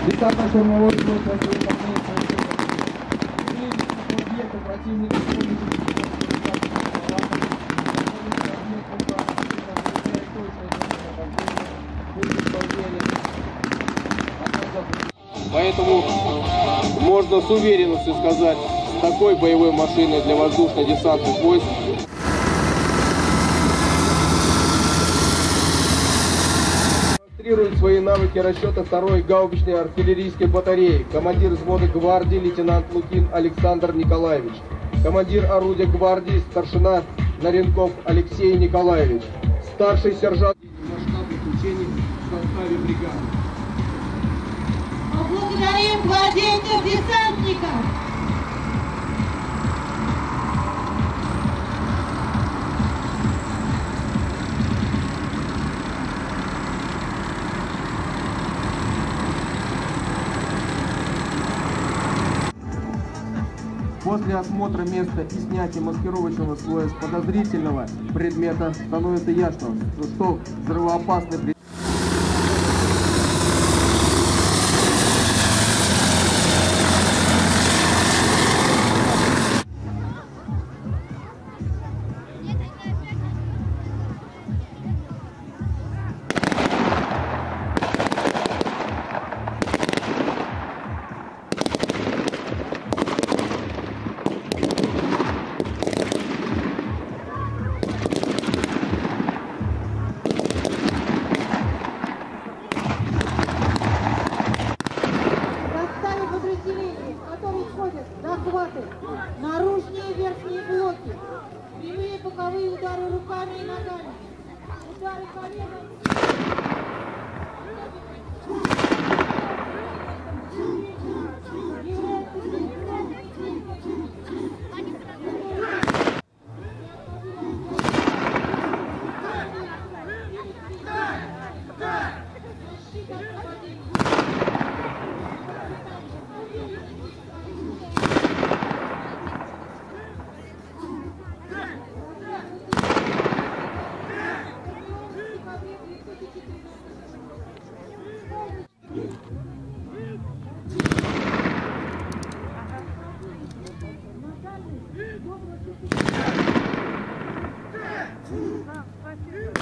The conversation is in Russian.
Десантно штурмовой взвод СВ объекта противника Поэтому можно с уверенностью сказать, с такой боевой машиной для воздушно-десантных войск демонстрирует свои навыки расчета 2-й гаубичной артиллерийской батареи, командир взвода гвардии лейтенант Лукин Александр Николаевич, командир орудия гвардии старшина Наренков Алексей Николаевич, старший сержант масштабных учений в составе бригады. Поблагодарим гвардейцев-десантников! После осмотра места и снятия маскировочного слоя с подозрительного предмета становится ясно, что взрывоопасный предмет. Захваты, наружные и верхние блоки, прямые боковые удары руками и ногами, удары коленом. Спасибо.